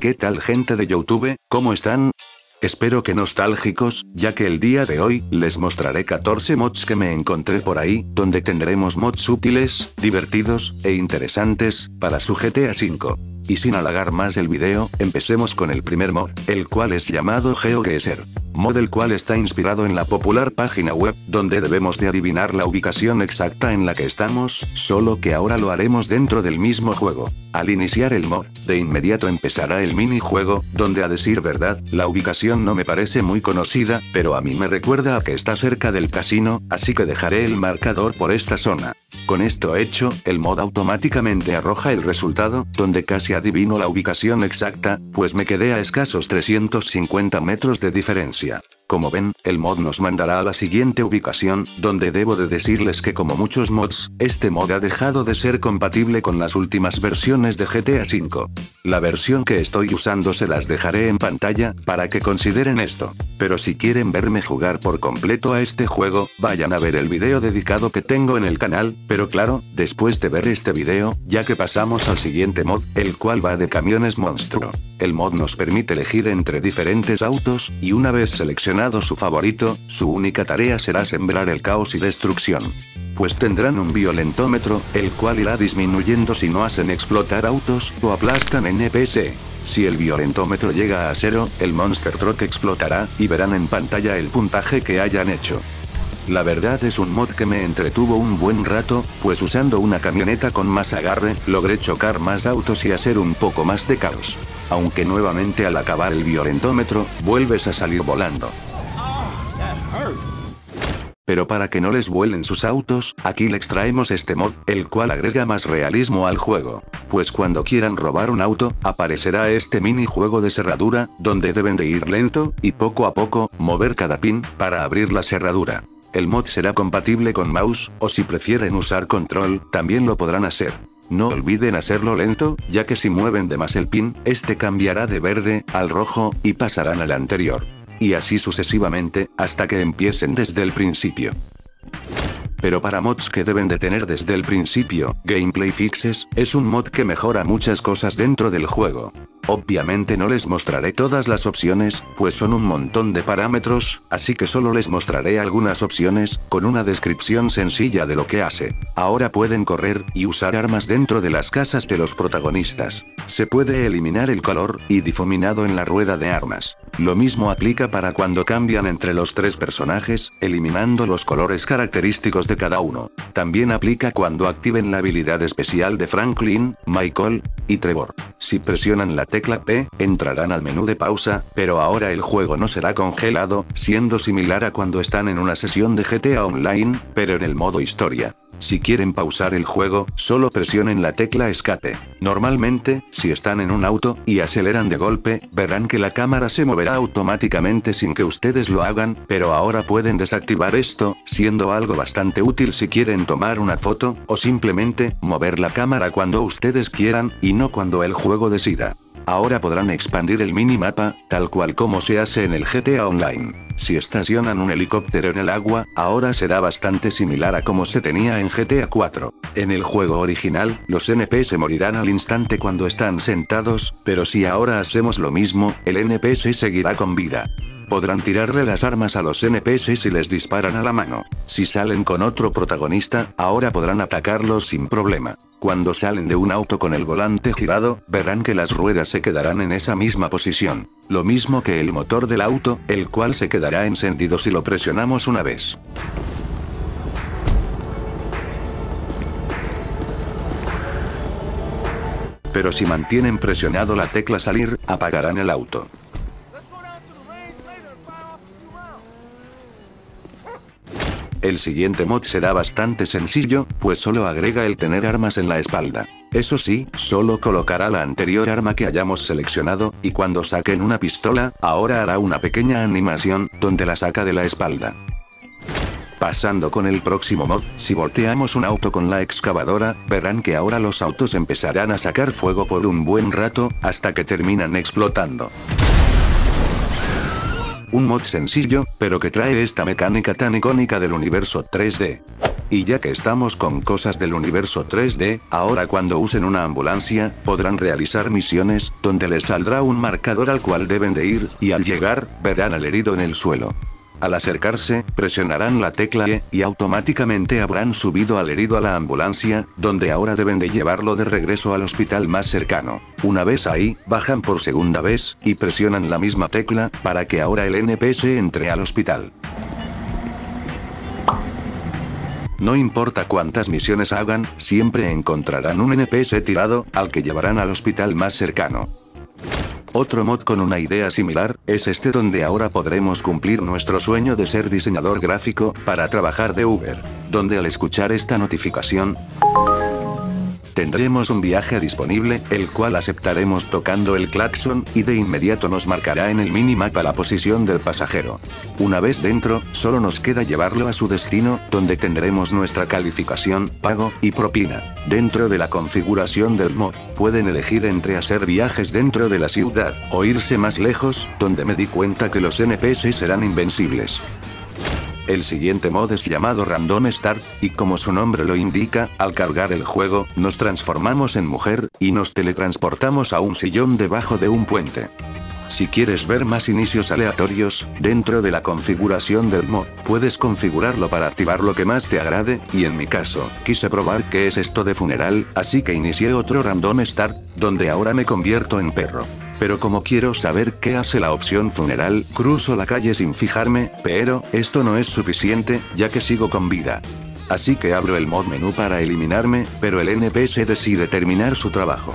¿Qué tal, gente de YouTube? ¿Cómo están? Espero que nostálgicos, ya que el día de hoy, les mostraré 14 mods que me encontré por ahí, donde tendremos mods útiles, divertidos, e interesantes, para su GTA V. Y sin alargar más el video, empecemos con el primer mod, el cual es llamado GeoGuessr. Mod el cual está inspirado en la popular página web, donde debemos de adivinar la ubicación exacta en la que estamos, solo que ahora lo haremos dentro del mismo juego. Al iniciar el mod, de inmediato empezará el minijuego, donde a decir verdad, la ubicación no me parece muy conocida, pero a mí me recuerda a que está cerca del casino, así que dejaré el marcador por esta zona. Con esto hecho, el mod automáticamente arroja el resultado, donde casi adivino la ubicación exacta, pues me quedé a escasos 350 metros de diferencia. Como ven, el mod nos mandará a la siguiente ubicación, donde debo de decirles que como muchos mods, este mod ha dejado de ser compatible con las últimas versiones de GTA V. La versión que estoy usando se las dejaré en pantalla, para que consideren esto. Pero si quieren verme jugar por completo a este juego, vayan a ver el video dedicado que tengo en el canal, pero claro, después de ver este video, ya que pasamos al siguiente mod, el cual va de camiones monstruo. El mod nos permite elegir entre diferentes autos, y una vez seleccionado su favorito, su única tarea será sembrar el caos y destrucción. Pues tendrán un violentómetro, el cual irá disminuyendo si no hacen explotar autos o aplastan NPC. Si el violentómetro llega a 0, el Monster Truck explotará, y verán en pantalla el puntaje que hayan hecho. La verdad es un mod que me entretuvo un buen rato, pues usando una camioneta con más agarre, logré chocar más autos y hacer un poco más de caos. Aunque nuevamente al acabar el violentómetro, vuelves a salir volando. Pero para que no les vuelen sus autos, aquí les traemos este mod, el cual agrega más realismo al juego. Pues cuando quieran robar un auto, aparecerá este minijuego de cerradura, donde deben de ir lento, y poco a poco, mover cada pin, para abrir la cerradura. El mod será compatible con mouse, o si prefieren usar control, también lo podrán hacer. No olviden hacerlo lento, ya que si mueven de más el pin, este cambiará de verde, al rojo, y pasarán al anterior. Y así sucesivamente, hasta que empiecen desde el principio. Pero para mods que deben de tener desde el principio, Gameplay Fixes, es un mod que mejora muchas cosas dentro del juego. Obviamente no les mostraré todas las opciones, pues son un montón de parámetros, así que solo les mostraré algunas opciones, con una descripción sencilla de lo que hace. Ahora pueden correr, y usar armas dentro de las casas de los protagonistas. Se puede eliminar el color, y difuminado en la rueda de armas. Lo mismo aplica para cuando cambian entre los tres personajes, eliminando los colores característicos de cada uno. También aplica cuando activen la habilidad especial de Franklin, Michael y Trevor. Si presionan la tecla P, entrarán al menú de pausa, pero ahora el juego no será congelado, siendo similar a cuando están en una sesión de GTA Online, pero en el modo historia. Si quieren pausar el juego, solo presionen la tecla escape. Normalmente, si están en un auto, y aceleran de golpe, verán que la cámara se moverá automáticamente sin que ustedes lo hagan, pero ahora pueden desactivar esto, siendo algo bastante útil si quieren tomar una foto, o simplemente, mover la cámara cuando ustedes quieran, y no cuando el juego decida. Ahora podrán expandir el minimapa, tal cual como se hace en el GTA Online. Si estacionan un helicóptero en el agua, ahora será bastante similar a como se tenía en GTA 4. En el juego original, los NPC morirán al instante cuando están sentados, pero si ahora hacemos lo mismo, el NPC seguirá con vida. Podrán tirarle las armas a los NPCs si les disparan a la mano. Si salen con otro protagonista, ahora podrán atacarlos sin problema. Cuando salen de un auto con el volante girado, verán que las ruedas se quedarán en esa misma posición. Lo mismo que el motor del auto, el cual se quedará encendido si lo presionamos una vez. Pero si mantienen presionado la tecla salir, apagarán el auto. El siguiente mod será bastante sencillo, pues solo agrega el tener armas en la espalda. Eso sí, solo colocará la anterior arma que hayamos seleccionado, y cuando saquen una pistola, ahora hará una pequeña animación, donde la saca de la espalda. Pasando con el próximo mod, si volteamos un auto con la excavadora, verán que ahora los autos empezarán a sacar fuego por un buen rato, hasta que terminan explotando. Un mod sencillo, pero que trae esta mecánica tan icónica del universo 3D. Y ya que estamos con cosas del universo 3D, ahora cuando usen una ambulancia, podrán realizar misiones, donde les saldrá un marcador al cual deben de ir, y al llegar, verán al herido en el suelo. Al acercarse, presionarán la tecla E, y automáticamente habrán subido al herido a la ambulancia, donde ahora deben de llevarlo de regreso al hospital más cercano. Una vez ahí, bajan por segunda vez, y presionan la misma tecla, para que ahora el NPS entre al hospital. No importa cuántas misiones hagan, siempre encontrarán un NPS tirado, al que llevarán al hospital más cercano. Otro mod con una idea similar, es este donde ahora podremos cumplir nuestro sueño de ser diseñador gráfico, para trabajar de Uber, donde al escuchar esta notificación, tendremos un viaje disponible, el cual aceptaremos tocando el claxon, y de inmediato nos marcará en el minimapa la posición del pasajero. Una vez dentro, solo nos queda llevarlo a su destino, donde tendremos nuestra calificación, pago, y propina. Dentro de la configuración del mod, pueden elegir entre hacer viajes dentro de la ciudad, o irse más lejos, donde me di cuenta que los NPC serán invencibles. El siguiente mod es llamado Random Start, y como su nombre lo indica, al cargar el juego, nos transformamos en mujer, y nos teletransportamos a un sillón debajo de un puente. Si quieres ver más inicios aleatorios, dentro de la configuración del mod, puedes configurarlo para activar lo que más te agrade, y en mi caso, quise probar qué es esto de funeral, así que inicié otro Random Start, donde ahora me convierto en perro. Pero como quiero saber qué hace la opción funeral, cruzo la calle sin fijarme, pero, esto no es suficiente, ya que sigo con vida. Así que abro el mod menú para eliminarme, pero el NPC decide terminar su trabajo.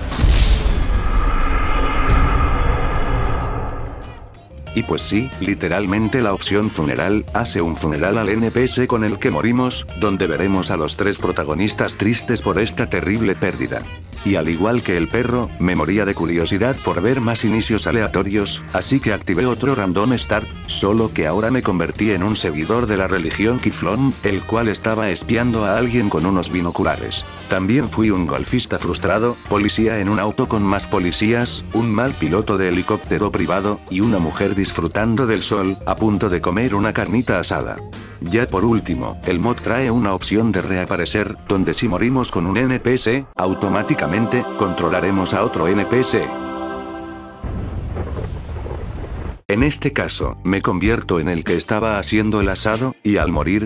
Y pues sí, literalmente la opción funeral, hace un funeral al NPC con el que morimos, donde veremos a los tres protagonistas tristes por esta terrible pérdida. Y al igual que el perro, me moría de curiosidad por ver más inicios aleatorios, así que activé otro Random Start, solo que ahora me convertí en un seguidor de la religión Kiflón, el cual estaba espiando a alguien con unos binoculares. También fui un golfista frustrado, policía en un auto con más policías, un mal piloto de helicóptero privado, y una mujer disfrutando del sol, a punto de comer una carnita asada. Ya por último, el mod trae una opción de reaparecer, donde si morimos con un NPC, automáticamente, controlaremos a otro NPC. En este caso, me convierto en el que estaba haciendo el asado, y al morir,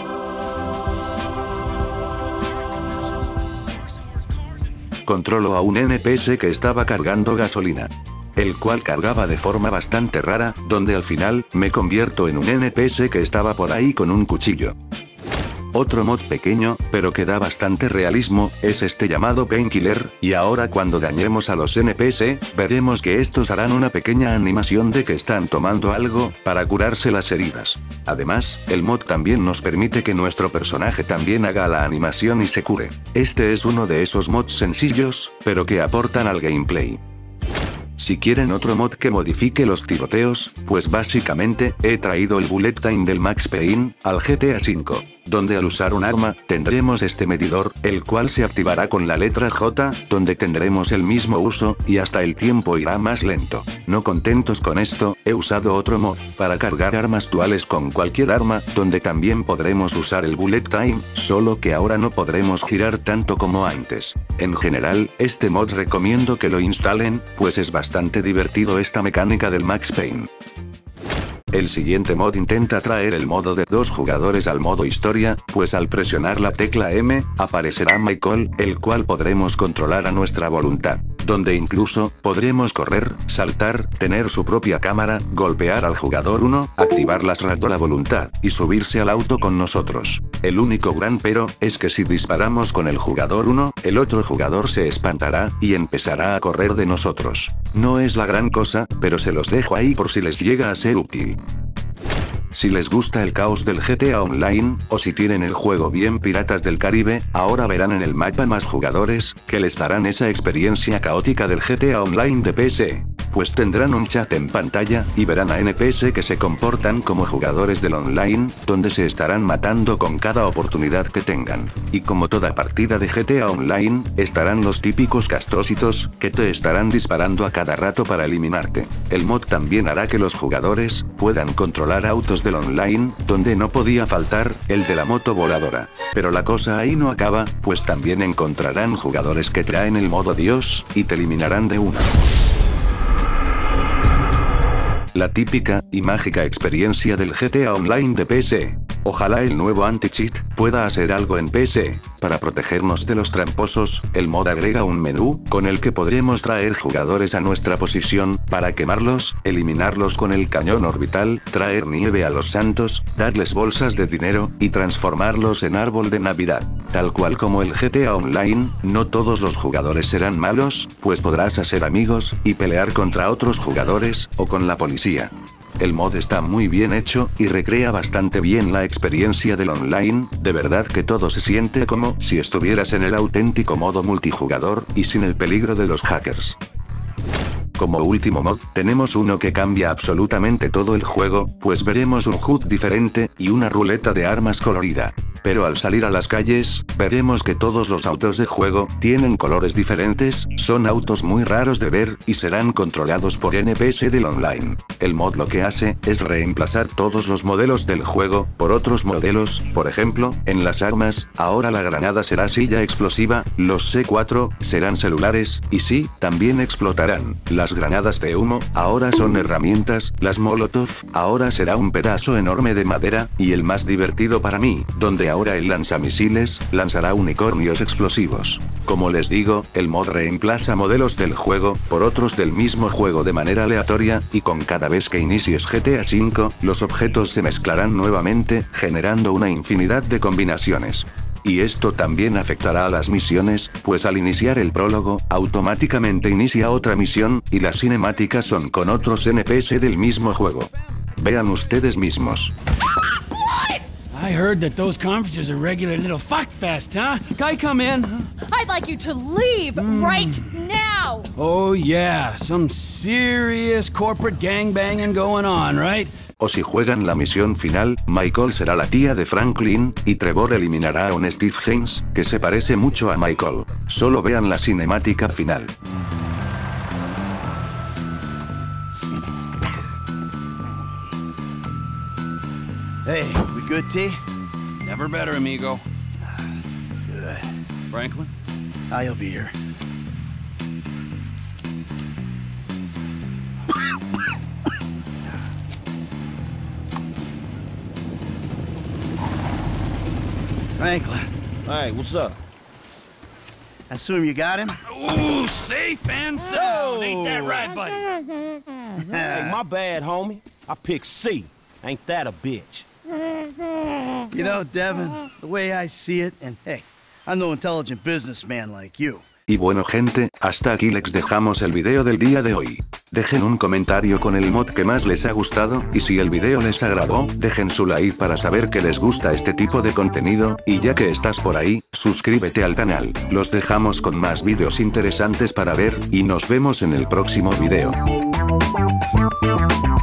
controlo a un NPC que estaba cargando gasolina, el cual cargaba de forma bastante rara, donde al final, me convierto en un NPC que estaba por ahí con un cuchillo. Otro mod pequeño, pero que da bastante realismo, es este llamado Painkiller, y ahora cuando dañemos a los NPC, veremos que estos harán una pequeña animación de que están tomando algo, para curarse las heridas. Además, el mod también nos permite que nuestro personaje también haga la animación y se cure. Este es uno de esos mods sencillos, pero que aportan al gameplay. Si quieren otro mod que modifique los tiroteos, pues básicamente, he traído el Bullet Time del Max Payne, al GTA V, donde al usar un arma, tendremos este medidor, el cual se activará con la letra J, donde tendremos el mismo uso, y hasta el tiempo irá más lento. No contentos con esto, he usado otro mod, para cargar armas duales con cualquier arma, donde también podremos usar el Bullet Time, solo que ahora no podremos girar tanto como antes. En general, este mod recomiendo que lo instalen, pues es bastante divertido esta mecánica del Max Payne. El siguiente mod intenta traer el modo de 2 jugadores al modo historia, pues al presionar la tecla M, aparecerá Michael, el cual podremos controlar a nuestra voluntad, donde incluso, podremos correr, saltar, tener su propia cámara, golpear al jugador 1, activar las RAT a la voluntad, y subirse al auto con nosotros. El único gran pero, es que si disparamos con el jugador 1, el otro jugador se espantará, y empezará a correr de nosotros. No es la gran cosa, pero se los dejo ahí por si les llega a ser útil. Si les gusta el caos del GTA Online, o si tienen el juego bien Piratas del Caribe, ahora verán en el mapa más jugadores, que les darán esa experiencia caótica del GTA Online de PC. pues tendrán un chat en pantalla, y verán a NPC que se comportan como jugadores del online, donde se estarán matando con cada oportunidad que tengan. Y como toda partida de GTA Online, estarán los típicos castrocitos, que te estarán disparando a cada rato para eliminarte. El mod también hará que los jugadores puedan controlar autos del online, donde no podía faltar el de la moto voladora. Pero la cosa ahí no acaba, pues también encontrarán jugadores que traen el modo Dios, y te eliminarán de una. La típica y mágica experiencia del GTA Online de PC. Ojalá el nuevo anti-cheat pueda hacer algo en PC. Para protegernos de los tramposos, el mod agrega un menú, con el que podremos traer jugadores a nuestra posición, para quemarlos, eliminarlos con el cañón orbital, traer nieve a los santos, darles bolsas de dinero, y transformarlos en árbol de Navidad. Tal cual como el GTA Online, no todos los jugadores serán malos, pues podrás hacer amigos, y pelear contra otros jugadores, o con la policía. El mod está muy bien hecho, y recrea bastante bien la experiencia del online, de verdad que todo se siente como si estuvieras en el auténtico modo multijugador, y sin el peligro de los hackers. Como último mod, tenemos uno que cambia absolutamente todo el juego, pues veremos un HUD diferente, y una ruleta de armas colorida. Pero al salir a las calles, veremos que todos los autos de juego tienen colores diferentes, son autos muy raros de ver, y serán controlados por NPC del online. El mod lo que hace es reemplazar todos los modelos del juego por otros modelos, por ejemplo, en las armas, ahora la granada será silla explosiva, los C4 serán celulares, y sí, también explotarán. Las granadas de humo, ahora son herramientas, las Molotov, ahora será un pedazo enorme de madera, y el más divertido para mí, donde ahora el lanzamisiles, lanzará unicornios explosivos. Como les digo, el mod reemplaza modelos del juego, por otros del mismo juego de manera aleatoria, y con cada vez que inicies GTA V, los objetos se mezclarán nuevamente, generando una infinidad de combinaciones. Y esto también afectará a las misiones, pues al iniciar el prólogo, automáticamente inicia otra misión, y las cinemáticas son con otros NPC del mismo juego. Vean ustedes mismos. I heard that those conferences are regular little fuckfest, huh? Can I come in? I'd like you to leave right now! Oh yeah, some serious corporate gangbanging going on, right? O si juegan la misión final, Michael será la tía de Franklin, y Trevor eliminará a un Steve Haynes, que se parece mucho a Michael. Solo vean la cinemática final. Hey, we good, T? Never better, amigo. Good. Franklin? I'll be here. Franklin, Hey, what's up? I assume you got him? Ooh, safe and sound. Ain't that right, buddy? Hey, my bad, homie. I picked C. Ain't that a bitch? You know, Devin, the way I see it, and hey, I'm no intelligent businessman like you. Y bueno gente, hasta aquí les dejamos el video del día de hoy. Dejen un comentario con el mod que más les ha gustado, y si el video les agradó, dejen su like para saber que les gusta este tipo de contenido, y ya que estás por ahí, suscríbete al canal. Los dejamos con más videos interesantes para ver, y nos vemos en el próximo video.